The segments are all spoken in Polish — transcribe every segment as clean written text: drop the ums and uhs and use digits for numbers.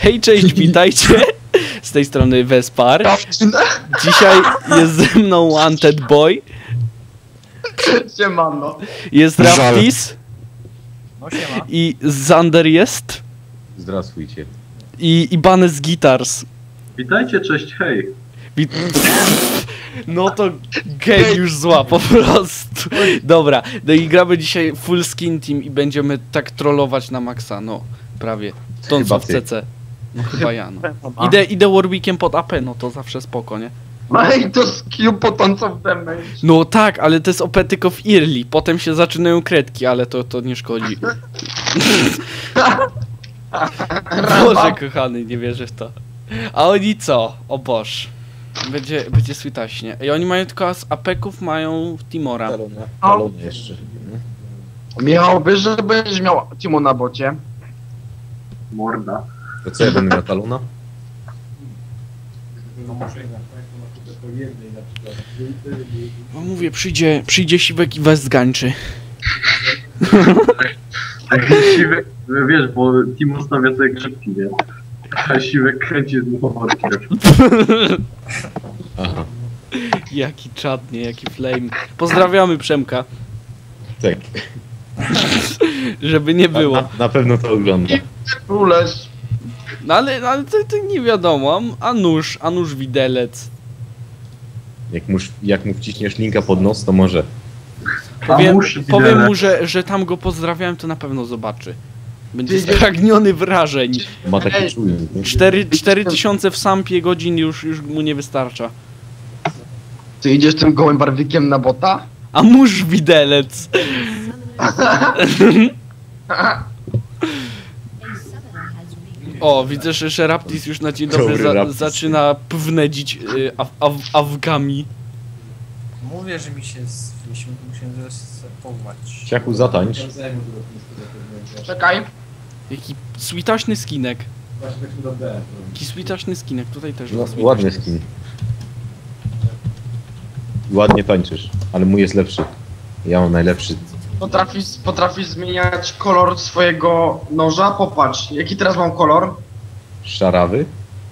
Hej, cześć, witajcie! Z tej strony Vespar. Dzisiaj jest ze mną Wanted Boy. Siemano. Jest Raptis. No siema. I Zander jest. Zdrasujcie. I Banes Guitars. Witajcie, cześć, hej. No to geniusz zła po prostu. Dobra, no i gramy dzisiaj full skin team i będziemy tak trollować na maksa, no prawie. Stąd co w CC. No chyba ja, no. Idę Warwickiem pod AP, no to zawsze spoko, nie? No i to z Q potonco w damage. No tak, ale to jest OP tylko w early, potem się zaczynają kredki, ale to nie szkodzi. Boże kochany, nie wierzę w to. A oni co? O Boż. Będzie switaśnie. I oni mają tylko z apeków mają Timora. Talon jeszcze. Michał, wiesz, że będziesz miał Timo na bocie? Morda. To co, ja będę miał Talona? No mówię, przyjdzie Siwek i was zgańczy. Siwek, wiesz, bo Timo stawia sobie grzybki, nie? A Siwek kręci z motorkiem. Aha, Jaki czad, nie, jaki flame. Pozdrawiamy Przemka, tak. żeby nie było. Na pewno to ogląda. Królesz. No ale to nie wiadomo, a nóż widelec. Jak mu wciśniesz linka pod nos, to może. Powiem mu, że tam go pozdrawiałem, to na pewno zobaczy. Będzie Ty idziesz- spragniony wrażeń. Ma taki czujnik. nie? 4000 w sampie godzin już mu nie wystarcza. Ty idziesz tym gołym barwikiem na bota? A mórz widelec. O, widzę, że Raptis już na dzień dobry Dobry Raptis. zaczyna pwnedzić awgami. Mówię, że mi się musimy zrestować. Ciachu, zatańcz. Czekaj. Jaki switaśny skinek. Jaki switaśny skinek, tutaj też No, ma switaśny. ładny skin. Ładnie tańczysz, ale mój jest lepszy. Ja mam najlepszy. Potrafisz zmieniać kolor swojego noża? Popatrz, jaki teraz mam kolor? Szarawy?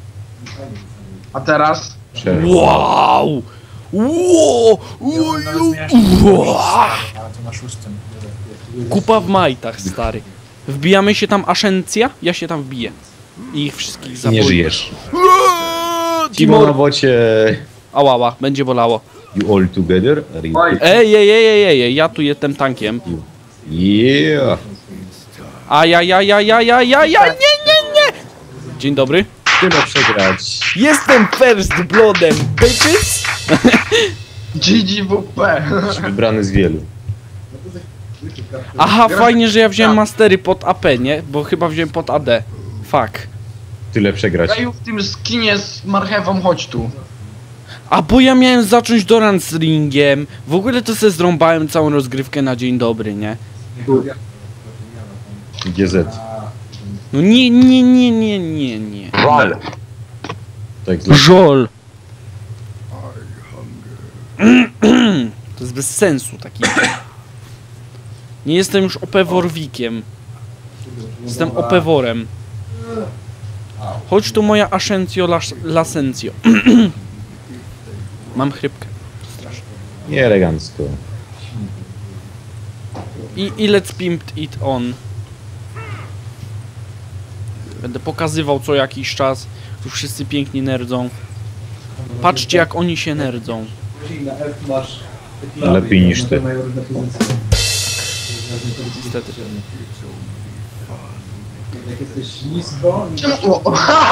A teraz? Czerwony. Wow! Wow! Nawet zmieniasz ale to na 6. Kupa w majtach, stary. Wbijamy się tam Ascencja? Ja się tam wbiję. I ich wszystkich zabiję. Nie żyjesz. Timo na bocie. Ałała, będzie bolało. You all together? Are you... Oj. Ej, ja tu jestem tankiem. Yeah. Nie! Dzień dobry. Tyle przegrać. Jestem first bloodem, bitches! GGWP. Wybrany z wielu. Aha, fajnie, że ja wziąłem mastery pod AP, nie? Bo chyba wziąłem pod AD. Fuck. Tyle przegrać. Daju w tym skinie z marchewą, chodź tu. A bo ja miałem zacząć Doran z ringiem. W ogóle to sobie zrąbałem całą rozgrywkę na dzień dobry, nie? GZ. No nie. Wal. Tak dla... Żol. To jest bez sensu taki. Nie jestem już OP Warwickiem. Jestem OP Worem. Chodź tu moja Ascencio Lasencio. Mam chrypkę. Strasznie. Nie elegancko. I let's pimped it on. Będę pokazywał co jakiś czas. Tu wszyscy pięknie nerdzą. Patrzcie jak oni się nerdzą. Lepiej niż ty. Niestety. Czemu?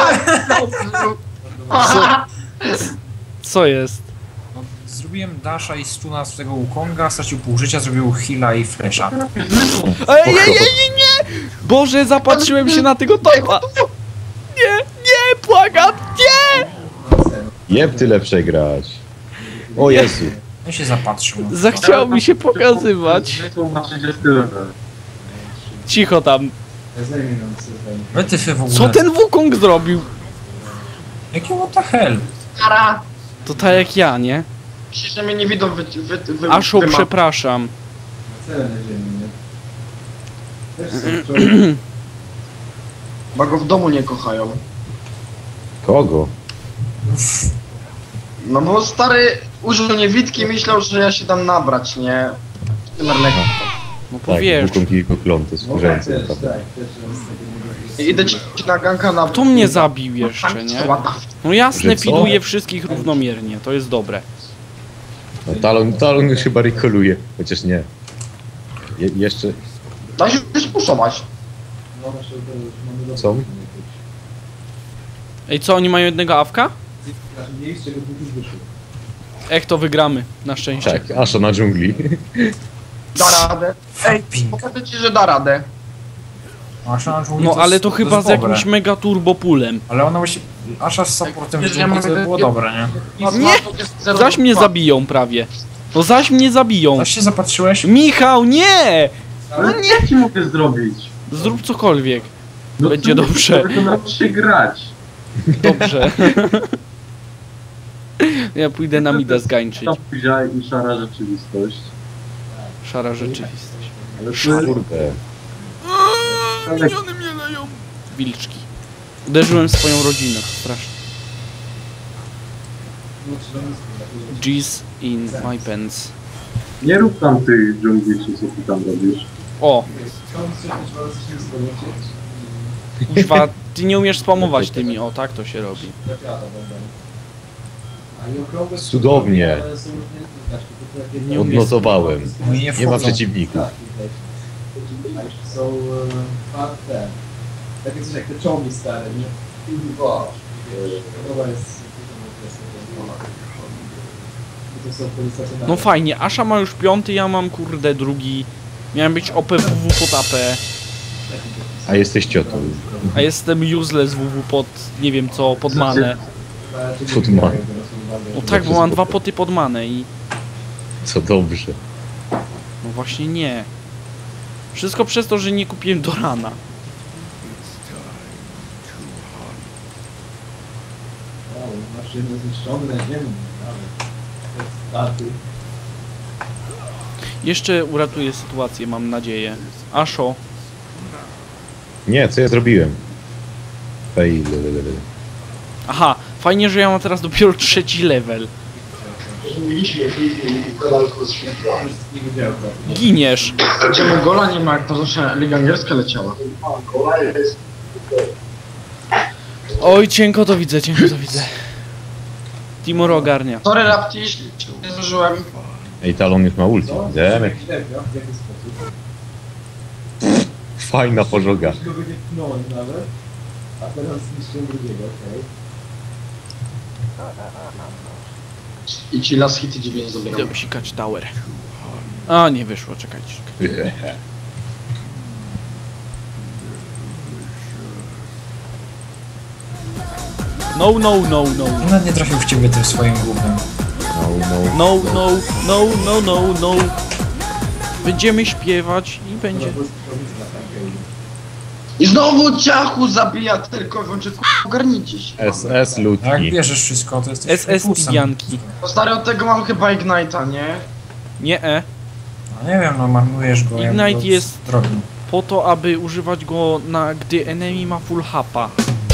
Co jest? No, zrobiłem dasha i stuna z tego Wukonga, stracił pół życia, zrobił heala i flasha. Ej, nie! Boże, zapatrzyłem się na tego topa! Nie, błagam, nie! Jeb tyle przegrać. O Jezu. Ja się zapatrzył. No. Zachciało mi się pokazywać. Wytłumaczycie tyle. Cicho tam. Wytyfy w ogóle. Co ten Wukong zrobił? Jaki what the hell? Stara. To tak jak ja, nie? Myślisz, że mnie nie widzą Asho, przepraszam. Bo go w domu nie kochają. Kogo? No bo stary użył niewidki i myślał, że ja się dam nabrać, nie? Tymerleka. No Tak, powiesz. włóką kilku klon, to jest wkurzające, naprawdę. Idę ci na ganka na... Kto mnie zabił jeszcze, nie? Ładow. No jasne, Że co? fiduję wszystkich równomiernie, to jest dobre. No, Talon już chyba rekoluje, chociaż nie. Jeszcze... Da się już puszować. Co? Ej, co, oni mają jednego awka? Ech, to wygramy, na szczęście. Tak, Asha na dżungli. Da radę. Ej, Ping. pokażę ci, że da radę. Asha na dżungli No ale to jest chyba z dobre. jakimś mega turbopulem. Ale ona właśnie... Asha z supportem w Wiesz, ja dżungli to mam- było dobre, nie? Nie! Zaś mnie zabiją prawie. No zaś mnie zabiją. Zaś się zapatrzyłeś? Michał, nie! Ale nie, co ci mogę zrobić? Zrób cokolwiek. No Będzie to- dobrze. To naucz się grać. Dobrze. Ja pójdę na mida zgańczyć. Ta buzia i szara rzeczywistość. Szara rzeczywistość. Ale to Kurde. ale Wilczki. Uderzyłem swoją rodzinę, to strasznie. G's in my pants. nie rób tam tych dżungli, czy co ty tam robisz. O! Kuźwa, ty nie umiesz spamować tymi, o tak to się robi. Cudownie. Nie umiesz. Odnotowałem. No i Nie ma wchodzą. przeciwników. Są takie coś jak te czołgi stare, nie? Podoba jest... To są policjacje. No fajnie, Asha ma już 5, ja mam kurde drugi. Miałem być OPWW pod AP, A jesteś ciotą. a jestem useless WW pod nie wiem co, pod manę. Pod manę. No tak, bo mam 2 poty pod manę i... Co dobrze. No właśnie nie. Wszystko przez to, że nie kupiłem do rana. Maszyny zniszczone, nie wiem, ale... Jeszcze uratuję sytuację, mam nadzieję. Asho. Nie, co ja zrobiłem? Fail. Aha, fajnie, że ja mam teraz dopiero 3 level. Giniesz. Czemu gola nie ma, jak to zawsze liga angielska leciała? Oj, cienko to widzę, cienko to widzę. Timur ogarnia. Sorry Rapti, jeśli nie zużyłem. Ej, Talon już ma ulti. Demet. W jaki sposób? Fajna pożoga. Go wypchnąłem nawet, a teraz zniszczyłem drugiego, okej. I ci las hity 9 zabieram. Idę usikać tower. A, nie wyszło, czekajcie. No, no, no, no. Nawet nie trafił w ciebie tym swoim głównym. No. No, no, no, no, no, no. Będziemy śpiewać i będzie... I znowu ciachu zabija tylko, włączy ogarnijcie się. SS A jak lutni. bierzesz wszystko, to jesteś SS fusem. pijanki. No stary, od tego mam chyba Ignite'a, nie? Nie, No nie wiem, no marnujesz go. jak Ignite go jest- drogi. po to, aby używać go gdy enemy ma full hapa.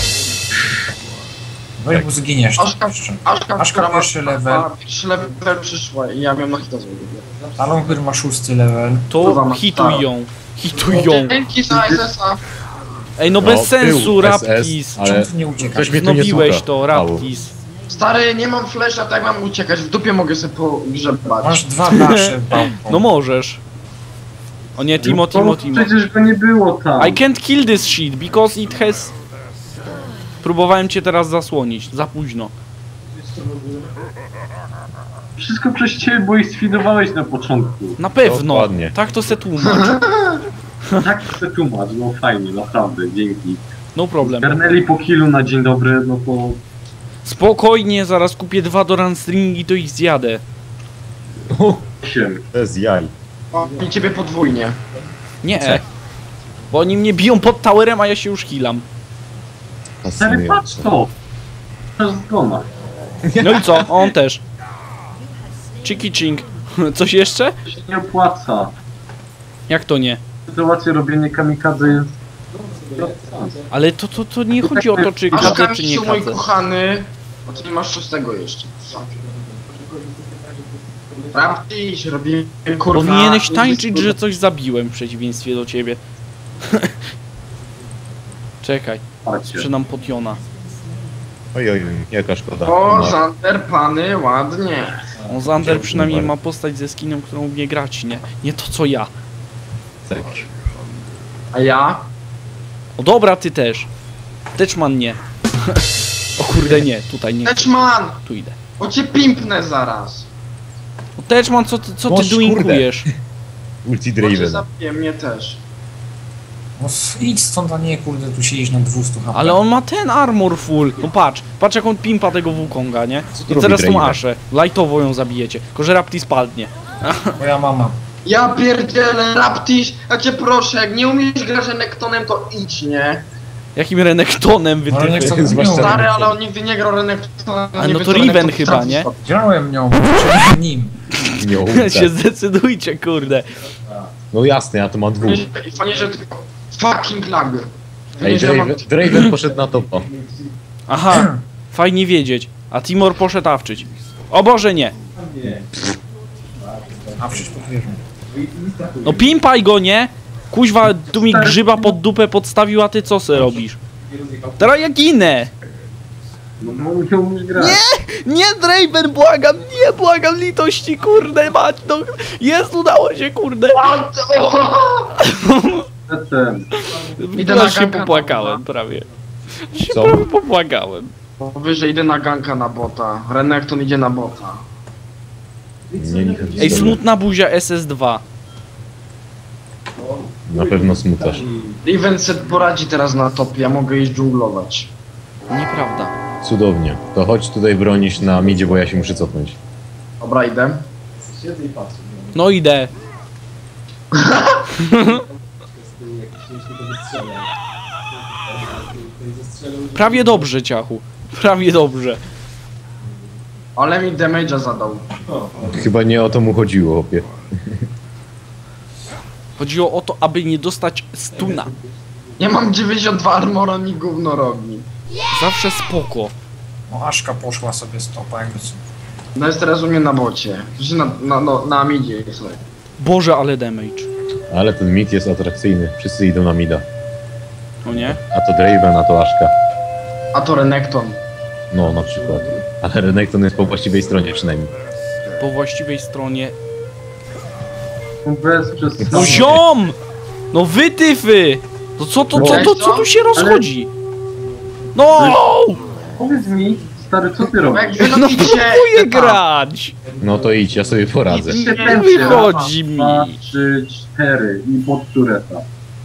Weź, bo zginiesz. Aszka, jeszcze. Aszka, Aszka która ma- pierwszy level. Pierwszy level przyszła i ja miałem na hita zrobić. Talon, który ma 6 level. To Kurwa, hituj ją. Hituj ją. Dzięki za SS-a. Ej, no bez sensu, był Raptis. SS, Czemu ale ty nie uciekasz? ktoś mnie tu nie Znowiłeś słucha. to, Paweł. Raptis. Stary, nie mam flesza, tak mam uciekać. W dupie mogę sobie pogrzebać. Masz 2 dasze pałką. No możesz. O nie, Timo, Timo, Timo. Przecież go nie było tam. I can't kill this shit because it has... Próbowałem cię teraz zasłonić, za późno. Wszystko przez ciebie, bo ich sfidowałeś na początku. Na pewno, Dokładnie. tak to se tłumacz. Tak chcę tłumacz, no fajnie, naprawdę, dzięki. No problem. Garnęli po killu na dzień dobry, no to... Spokojnie, zaraz kupię 2 Doran String i to ich zjadę. 8. To jest jaj. I ciebie podwójnie. Nie, bo oni mnie biją pod towerem, a ja się już healam. Stary, patrz Fascynujące. to! Czas zgona. No i co? On też. Chiki ching. Coś jeszcze? To się nie opłaca. Jak to nie? Sytuacja robienie kamikadze jest Ale to nie chodzi o to, czy Masz KD, czy nie Kamisiu, mój KD. kochany. A ty nie masz 6 jeszcze. Raptiś, robimy kurwa. Powinieneś tańczyć, że coś zabiłem w przeciwieństwie do ciebie. Czekaj, sprzedam potiona. Oj, jaka szkoda. O, No. Zander, pany, ładnie. On Zander przynajmniej ma postać ze skinem, którą umie grać, nie? Nie to co ja. Tak. A ja? O dobra, ty też. Teczman nie. O kurde nie, tutaj nie. Teczman! Tu idę. Bo cię pimpnę zaraz. O Teczman, co ty Boż, doinkujesz? Ulti Bo cię Draven. zabiję, mnie też. No idź stąd, a nie kurde, tu siedzisz na 200 HP. Ale on ma ten armor full. No patrz jak on pimpa tego Wukonga, nie? tu I robi teraz tą Draven? Aszę. Lightowo ją zabijecie. Tylko że Rapti spadnie. Moja mama. Ja pierdzielę, Raptiś, ja cię proszę, jak nie umiesz grać Renektonem, to idź, nie? Jakim Renektonem wy No, ty? Renekton Zwłaszcza- miał. Stary, ale on nigdy nie grał Renektonem. A nie no wie, to co Riven Renekton chyba, trafi nie? sobie. Grałem nią, przed nim. Nie, się zdecydujcie, kurde. No jasne, ja to mam dwóch. I fajnie, że tylko fucking lag. Ej, Fajnie, że ja mam- Draven poszedł na topa. Aha, fajnie wiedzieć. A Timor poszedł awczyć. O Boże, nie. A przecież potwierdzam. No pimpaj go, nie? Kuźwa, tu mi grzyba pod dupę podstawił, a ty co se robisz? Teraz ja ginę. No bo musiał umieć grać. Nie, Draven, błagam, litości, kurde, mać, no. Jest, udało się, kurde. Jestem. Idę na Aż się ganka, popłakałem prawie. Się Co? prawie popłakałem. Wyżej idę na ganka na bota. Renekton idzie na bota. Nie, Ej, smutna buzia SS2. Na pewno smutasz. Riven set poradzi teraz na topie, ja mogę iść dżunglować. Nieprawda. Cudownie. To chodź tutaj bronić na midzie, bo ja się muszę cofnąć. Dobra, idę. Siedzę i patrzę. No idę. Prawie dobrze, ciachu. Prawie dobrze. Ale mi damage'a zadał. Chyba nie o to mu chodziło, opie. Chodziło o to, aby nie dostać stuna. Nie mam 92 armora, ni gówno robi. Zawsze spoko. No Aszka poszła sobie stopa, jakby co. No jest teraz u mnie na bocie. Że na midzie jest. Boże, ale damage. Ale ten mid jest atrakcyjny. Wszyscy idą na mida. No nie? A to Draven, a to Aszka. A to Renekton. No, na przykład. Ale Renekton jest po właściwej stronie przynajmniej. Po właściwej stronie. Bez przez No ziom! No wytyfy! To co tu się rozchodzi? No! Powiedz mi, stary, co ty robisz? Jak wy No robicie... próbuję grać! No to idź, ja sobie poradzę. Nie wychodzi mi. 2, 3, 4 i pod tureta.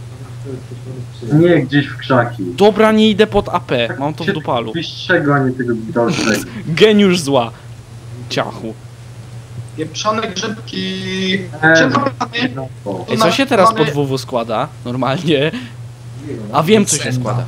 Nie gdzieś w krzaki. Dobra, nie idę pod AP. Mam to w dupalu. Wyższego, a nie tego dalszego. Geniusz zła. Ciachu. Pieprzone grzybki. Eee. Przepraszamy. No, to. Ej, co się teraz pod WW składa? Normalnie. A wiem, co się składa.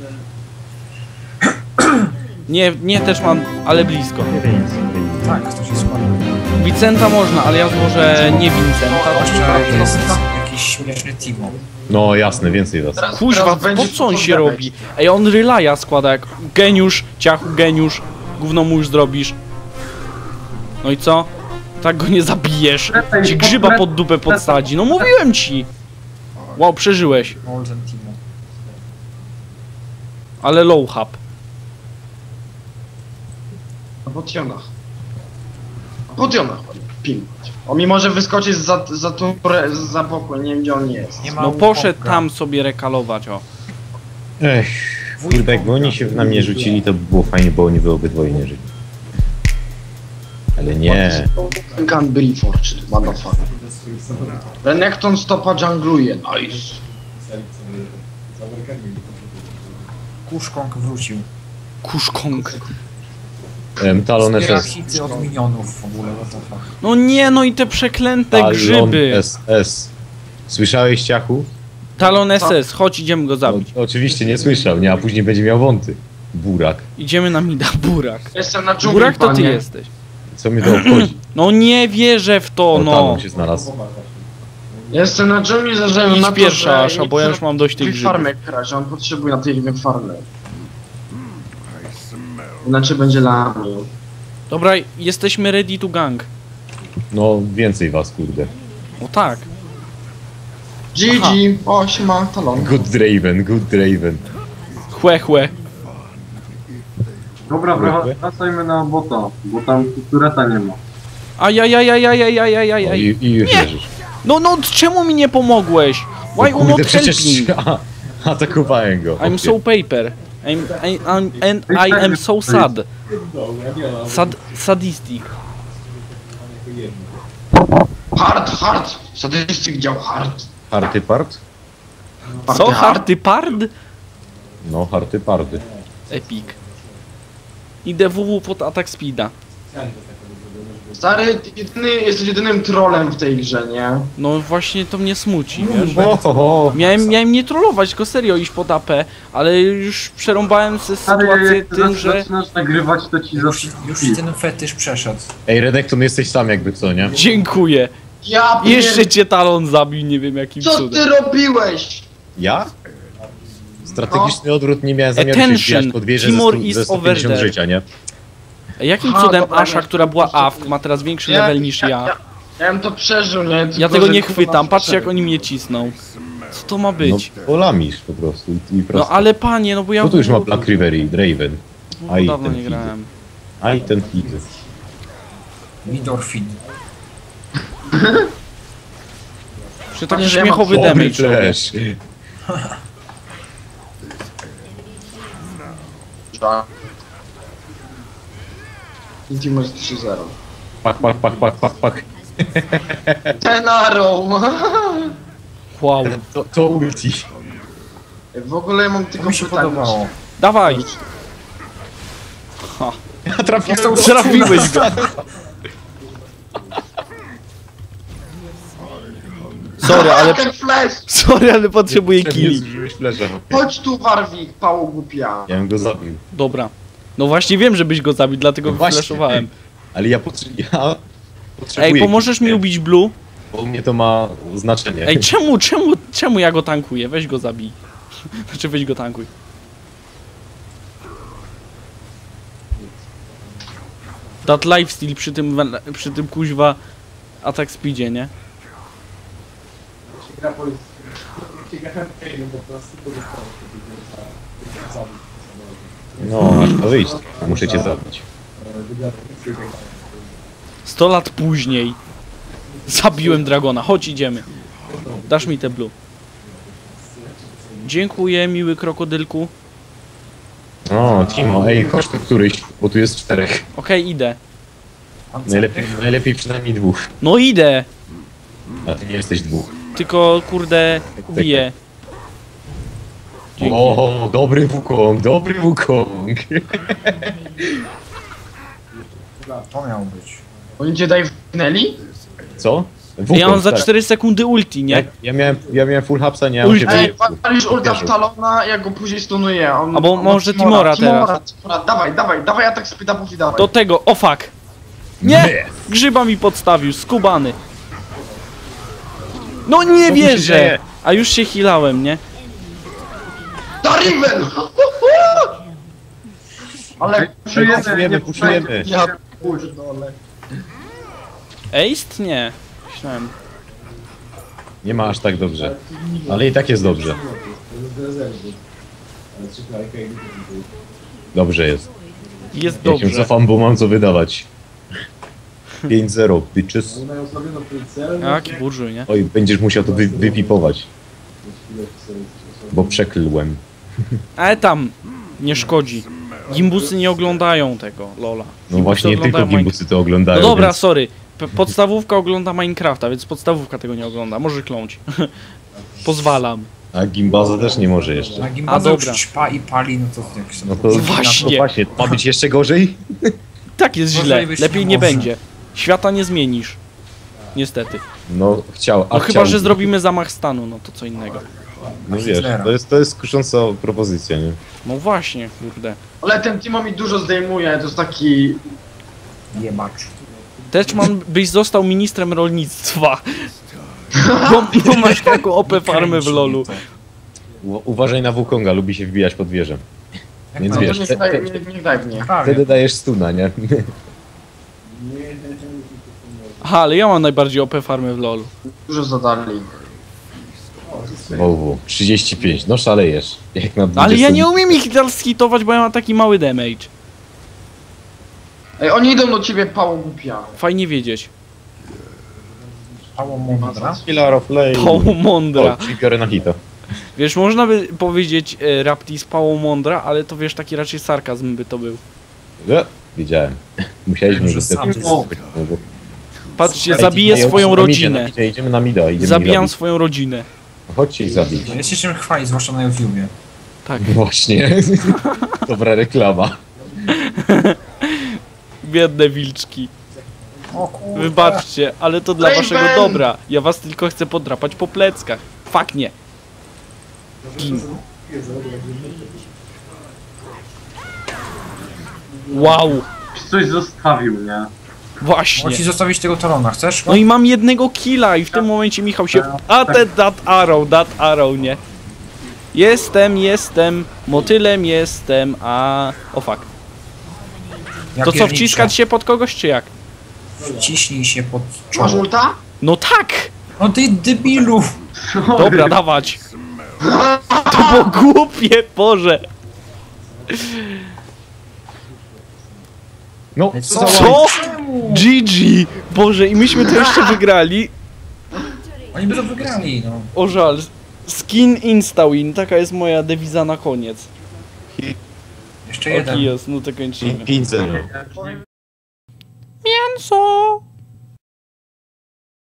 Nie też mam, ale blisko. Tak, to się składa. Vincenta można, ale ja złożę nie Vincenta. Zwłaszcza jest jakiś śmieszny Timo. No jasne, więcej was. Teraz- Kuźwa, teraz po będzie co on się damage. robi? Ej, on relaja składa jak geniusz, ciachu, geniusz. Gówno mu już zrobisz. No i co? Tak go nie zabijesz. Ci grzyba pod dupę podsadzi. No mówiłem ci. Wow, przeżyłeś. Golden Timo. Ale low hub. Na potionach. Na potionach. Pim. On mi może wyskoczyć za pokój, nie wiem gdzie on jest. Nie ma No poszedł Wukonga. tam sobie rekalować, o. Ech, kurde, jakby oni się na mnie rzucili, to by było fajnie, bo oni wy obydwoje nie żyli. Ale nie. Can be forged, motherfucker. Renekton stopa jungluje, nice. Kuszkong wrócił. Kuszkong. Talon Zbiera SS. hity od minionów w ogóle, what the fuck. No nie, no i te przeklęte Talon grzyby. SS. Słyszałeś, ciachu? Talon SS, chodź, idziemy go No, zabić. oczywiście nie słyszał, nie, a później będzie miał wąty. Burak. Idziemy na mida, Burak. Jestem na dżungli, Burak to ty panie. jesteś. Co mnie to obchodzi? No nie wierzę w to, O, no. Talon się znalazł. Jestem na dżungli ze względu Idź na to, pierwsza, że Asza, bo ja już mam dość tych grzybów. farmę kraść, on potrzebuje na tej farmy. Inaczej będzie lami. Dobra, jesteśmy ready to gang. No, więcej was, kurde. O tak. GG, o siema, talon. Good Draven, good Draven. Chłe. Dobra, wracajmy na bota, bo tam tureta nie ma. No, i już leżysz. No, czemu mi nie pomogłeś? Why you not przecież help me? atakowałem go. I'm so paper. And I am so sad. Sadistic. Hard! Statystyk dział hard. Harty part? Co? Harty pard? No, harty pardy. Epic. Idę WW pod atak speeda. Stary, jesteś jedynym trolem w tej grze, nie? No właśnie to mnie smuci, wiesz? Oho. Miałem nie trollować, tylko serio iść pod AP, ale już przerąbałem sobie Stary, sytuację jak tym, że... zaczynasz nagrywać, to ci Już ten fetysz przeszedł. Ej, Redekton, jesteś sam jakby co, nie? Dziękuję. Ja Jeszcze cię talon zabił, nie wiem jakim Co cudem. ty robiłeś? Ja? Strategiczny odwrót, nie miałem zamiaru się Attention, wbijać pod wieżę Timur ze is 150 over there. życia, nie? Jakim Aha, cudem dobra, Asha, nie. która była AFK, ma teraz większy level niż ja? Ja bym to przeżył, nie? Ja Tylko, tego że nie kurwa chwytam, patrzcie jak przeżył. oni mnie cisną. Co to ma No, być? polamisz po prostu i No prosto. ale panie, no bo ja... Co tu już ma Black River i Draven? A i Dawno ten nie hit. grałem. A i ten hit. Midorfin. Czy taki Panie, że ja mam śmiechowy dobry damage robię. Flash. Tak. Intimo jest 3-0. Pak. Ten arrow! Wow. To ulti. W ogóle mam To tylko mi się pytanie. podobało. Dawaj! Ja trafiłem Trafiłeś go! Sorry, ale potrzebuję killi. Chodź tu, Warwik, pało głupia. Ja bym go zabił. Dobra. No właśnie wiem, żebyś go zabił, dlatego No go właśnie. flashowałem. Ale ja potrzebuję Ej, pomożesz mi kilku, ubić Blue? Bo u mnie to ma znaczenie. Ej, czemu ja go tankuję? Weź go zabij. Znaczy weź go tankuj. That lifesteal przy tym kuźwa atak speedzie, nie? Ciekawe, po prostu to zostało. No, aż to wyjść. Muszę cię zabić. 100 lat później zabiłem dragona. Chodź, idziemy. Dasz mi te blue. Dziękuję, miły krokodylku. O, Timo, ej, chodź tu któryś, bo tu jest 4. Okej, idę. Najlepiej przynajmniej 2. No idę! A ty nie jesteś 2. Tylko, kurde, biję. Dzięki. O, dobry Wukong, dobry Wukong. To miał być. Oni cię dajwnęli? Co? Wukong, Ja mam za tak. 4 sekundy ulti, nie? Ja miałem full hapsa, nie mam Ulti. się Ej, walisz ulta w Talona, ja go później stunuję. On, Albo on może Timora teraz. Dawaj atak speeda buffy, dawaj. Do tego, o fuck! Nie! Grzyba mi podstawił, skubany. No nie Co tu się wierzę! dzieje? A już się healałem, nie? Dariven! Ale Puszujemy. Ja Ace? Nie. Myślałem. Nie ma aż tak dobrze. Ale i tak jest dobrze. Dobrze jest. Jest Ja się dobrze. cofam, bo mam co wydawać. 5-0, bitches. Jaki burżuj, nie? Oj, będziesz musiał to wypipować. Bo przeklłem. Ale tam nie szkodzi. Gimbusy nie oglądają tego, lola. No właśnie, nie tylko oglądają gimbusy to oglądają. No dobra, więc... sorry. Podstawówka ogląda Minecrafta, więc podstawówka tego nie ogląda. Może kląć. Pozwalam. A gimbaza też nie może jeszcze. Na A, gimbazie dobra. już ćpa i pali, no to jak się No to Właśnie. No właśnie, ma być jeszcze gorzej? Tak jest Gorzej źle. być Lepiej nie nie może. będzie. Świata nie zmienisz. Niestety. No chciał, No chyba, że zrobimy zamach stanu, no to co innego. No wiesz, to jest kusząca propozycja, nie? No właśnie, kurde. Ale ten Timo mi dużo zdejmuje, to jest taki... jebacz. Techman byś został ministrem rolnictwa. Bo masz taką OP farmę w lolu. Uważaj na Wukonga, lubi się wbijać pod wieżę. Jak Więc to- wiesz, Niech daj mnie. Prawie. wtedy dajesz stuna, nie? Aha, ale ja mam najbardziej OP farmę w lolu. Dużo zadali. WW, 35, no szalejesz. Jak na 20. Ale ja nie umiem ich teraz hitować, bo ja mam taki mały damage. Ej, oni idą do ciebie, pało głupia. Fajnie wiedzieć. Pało mądra. Killer of Lane. Pało mądra. O, czyli biorę na hita. Wiesz, można by powiedzieć Raptis pało mądra, ale to wiesz, taki raczej sarkazm by to był. Widziałem. Musieliśmy Że sam Patrzcie, zabiję swoją rodzinę. Idziemy na mida, idziemy Zabijam mida. swoją rodzinę. Chodźcie ich zabić. No jest się czym chwalić, zwłaszcza na YouTubie. Tak, Właśnie. Dobra reklama. biedne wilczki. O kurwa. Wybaczcie, ale to dla Raven! waszego dobra. Ja was tylko chcę podrapać po pleckach. Fuck nie. Gin. Wow, Coś zostawił, nie? Mogę właśnie. ci zostawić tego talona, chcesz? No i mam jednego killa i w tym momencie Michał się... A that arrow, nie. Jestem, motylem jestem, a... O fuck. Jak To co, piernicze. wciskać się pod kogoś, czy jak? Wciśnij się pod Masz czoło. ulta? No tak! No ty debilu! Dobra, dawać. To było głupie, Boże. No, Co? Co? Czemu? GG! Boże, i myśmy to jeszcze wygrali. Oni by to wygrali, no. O żal. Skin insta-win, taka jest moja dewiza na koniec. Jeszcze jeden. Oki jest, no to kończymy. 5-0. Mięso!